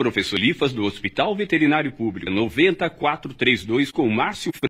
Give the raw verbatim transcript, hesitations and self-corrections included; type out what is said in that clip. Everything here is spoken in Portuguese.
Professor Lifas do Hospital Veterinário Público, noventa quatrocentos e trinta e dois com Márcio